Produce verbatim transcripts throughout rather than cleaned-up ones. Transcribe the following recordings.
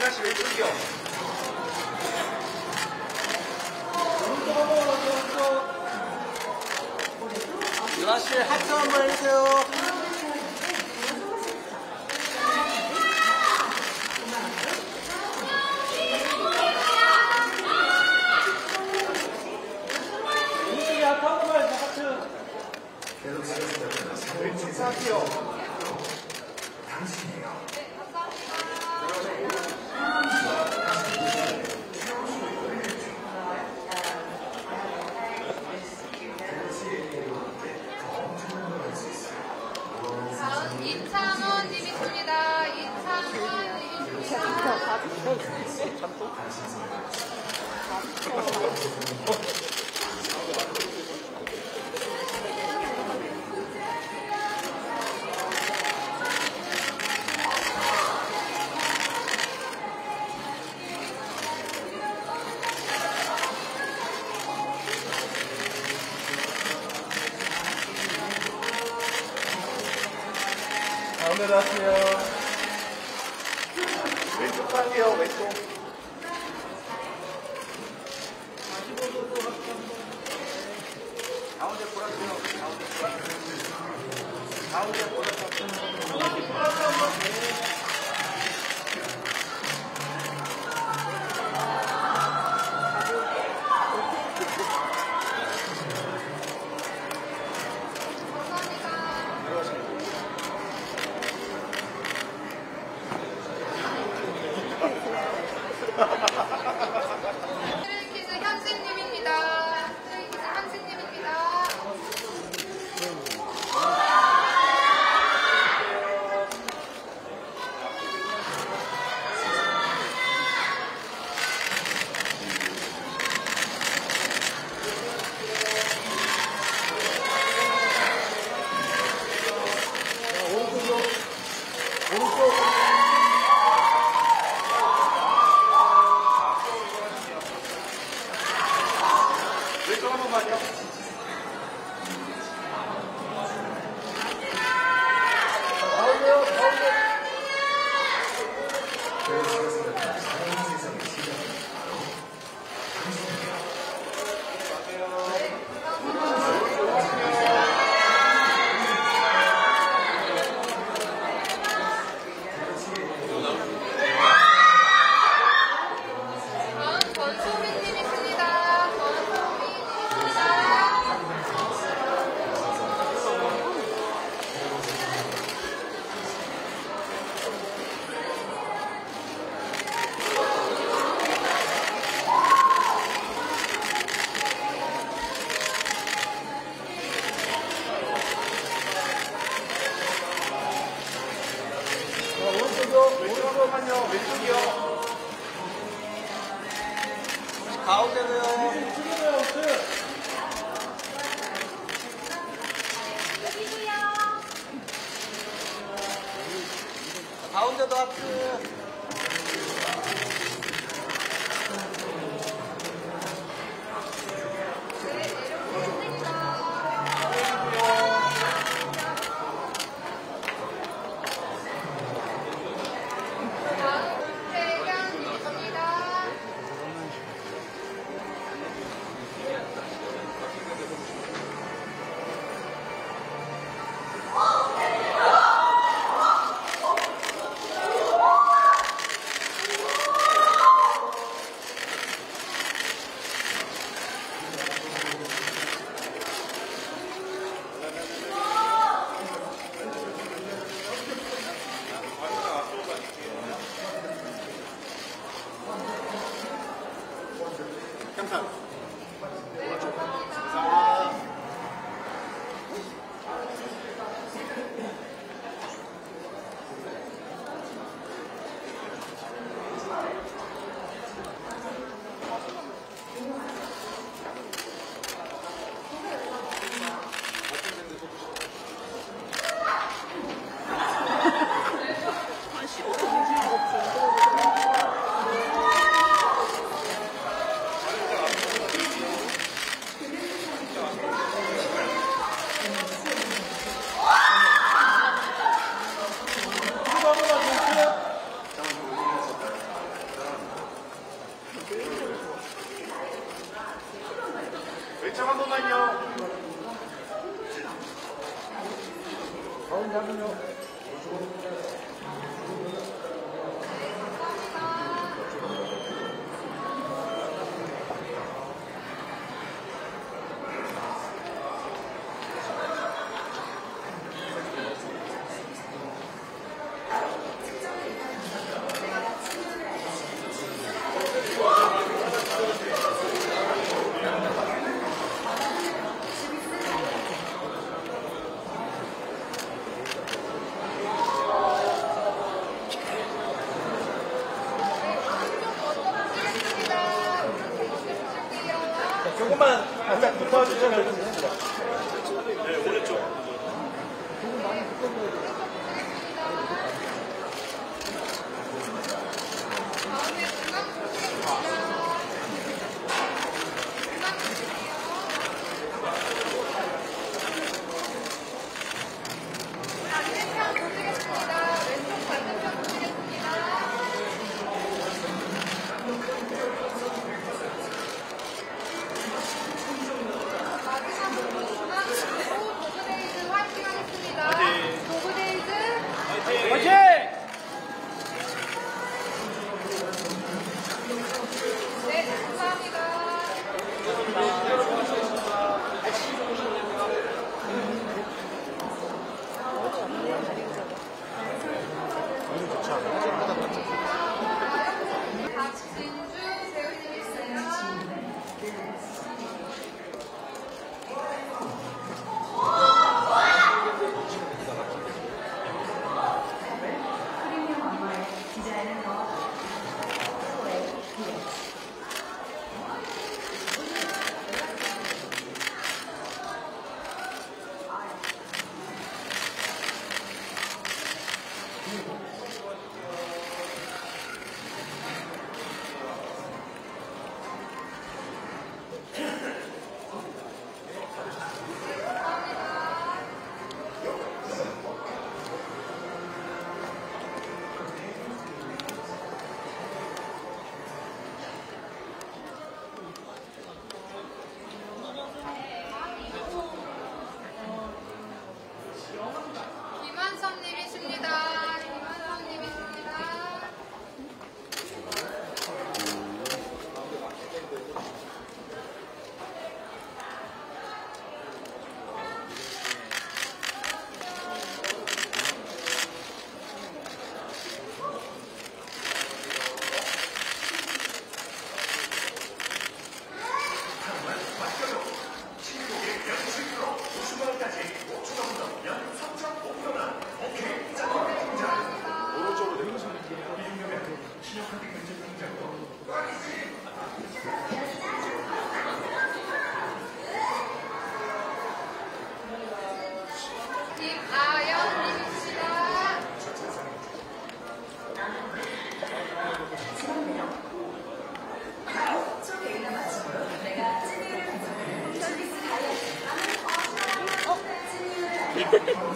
유나 씨 왼쪽이요. 유나 씨 하트 한번 해주세요. 윤식이 하트 한 번만 해주세요. 하트. 왼쪽 할게요. 당신이에요. 다음 이창원 님 있습니다. 이창원 님 있습니다. 가운데로 하세요. 왼쪽 할게요. 왼쪽. 가운데 보라세요. 가운데 보라세요. 가운데 보라세요. 트레이키즈 현진님입니다. 트레이키즈 현진님입니다. 오른쪽으로. 오른쪽. 왼쪽 한 번만요. 가운데요, 가운데. 다음 권소민님 있습니다. 권소민님 있습니다. 자, 오른쪽이요. 오른쪽만요. 왼쪽이요. 가운데로요. 가운데도 하트. 다음 태경님 있습니다. 네, 감사합니다. 잠깐만요, 잠깐만요. 조금만 살짝 붙어주시면 좋겠습니다. 네, 오른쪽. 다음에 중간 보시겠습니다. 중간 보실게요. 반대편 보시겠습니다. 왼쪽 반대편 보시겠습니다. 마지막으로 중간 보시고 도그데이즈 화이팅 하겠습니다. 도그데이즈 화이팅! 네, 감사합니다. 박진주 배우님 있어요. 김한성님이십니다. 김한성님이십니다. 김아영님이십니다.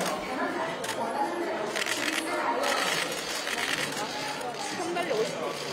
한 달에 오십 개.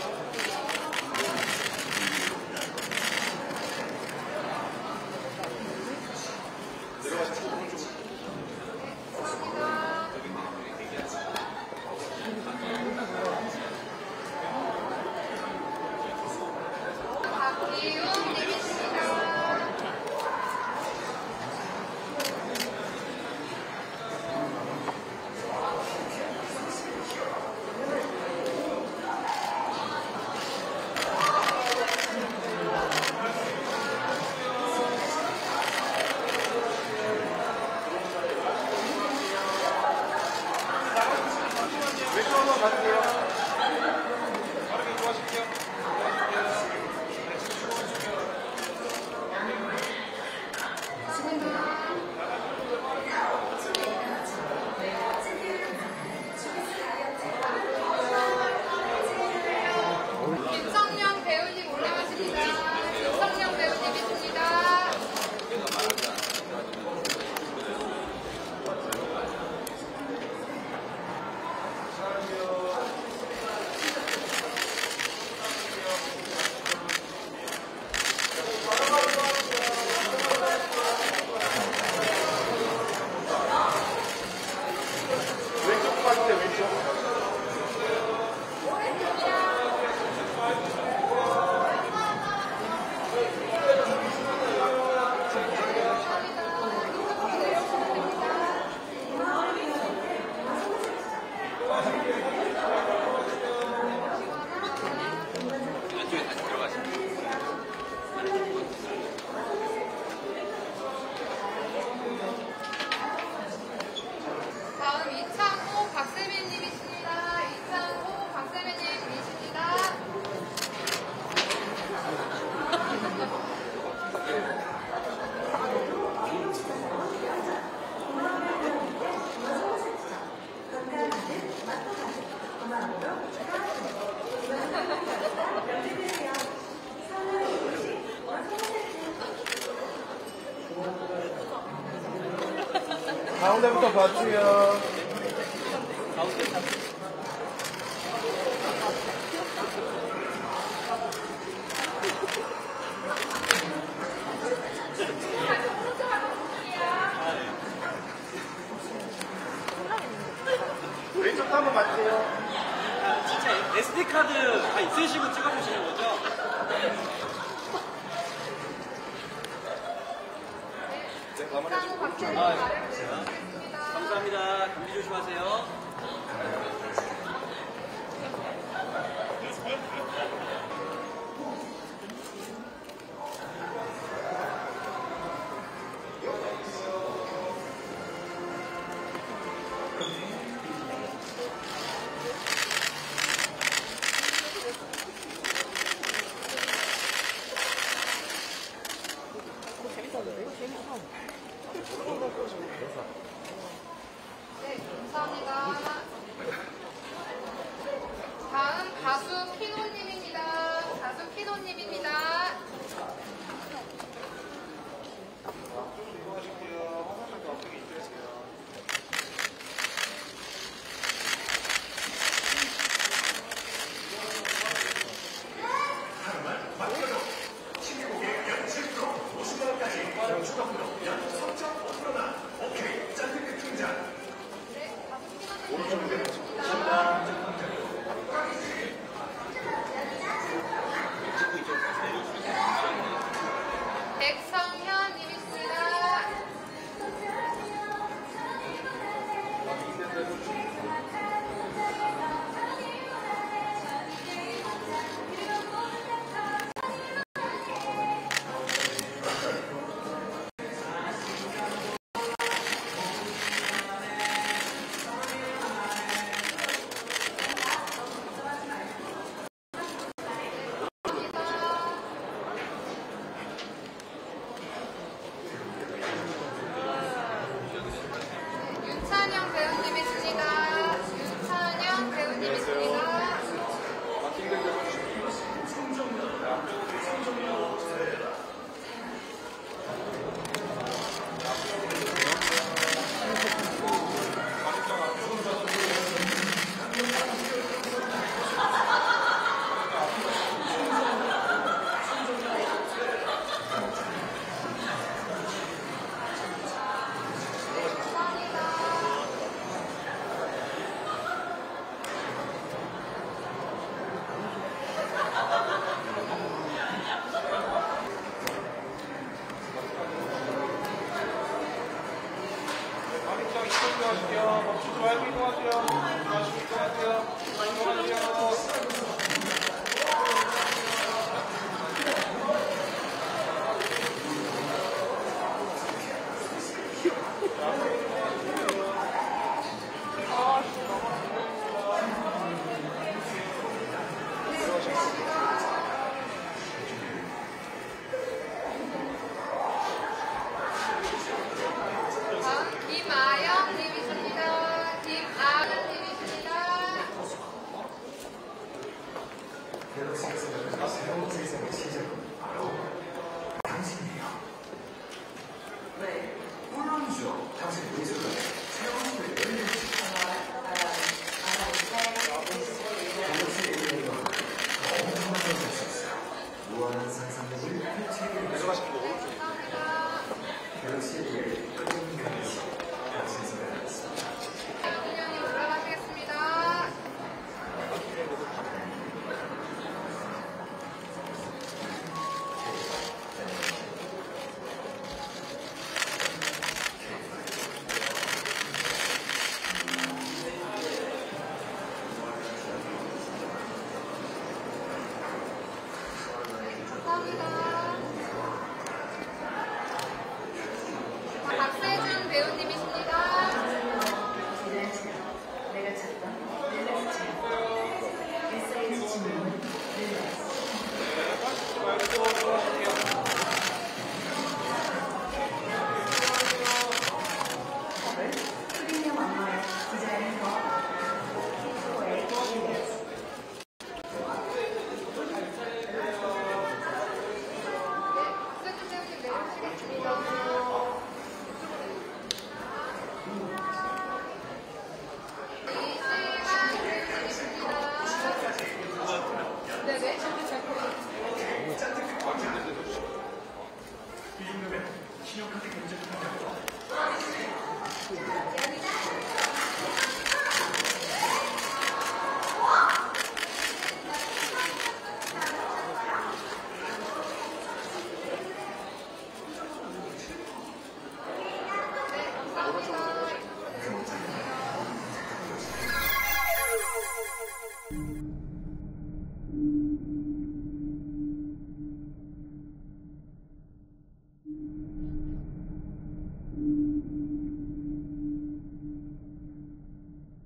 가운데부터 봐주요. 왼쪽도 한번 봐주세요. 진짜 에스디카드 다 있으시고 찍어주시는 거죠? 인사는 박수로 아, 마련해드리겠습니다. 감사합니다. 감기 조심하세요. 네, 감사합니다. 다음 가수 키노님입니다. 가수 키노님입니다. 백성현님입니다. 윤찬영 배우님이십니다. 윤찬영 배우님이십니다. 가민장 이동하세요. 멈추지 말고 이동하세요. 이동하시고 이동하세요. 이동하세요. 다음 김아영님이십니다. 김아영님이십니다. 갤럭시에서 새로운 세상의 시작은 바로 당신이에요. 네, 물론이죠. 당신의 미술은 새로운 세계를 열릴 수 있어요. 갤럭시의 의미가 엄청난 것을 할수 있어요. 무한한 상상력을 펼치게 내려가시는 거 오른쪽. 감사합니다. 갤럭시의 의미를 끄는 갤럭시 당신에서 내려갔습니다. 윤영이 올라가시겠습니다. 감사합니다. 박세준 배우님이십니다. 내가 찾던 릴렉스 체험 에스아이에스 친구는 릴렉스 컵을 프리미엄 안마에 디자인 더 피부의 릴렉스 信用かけてる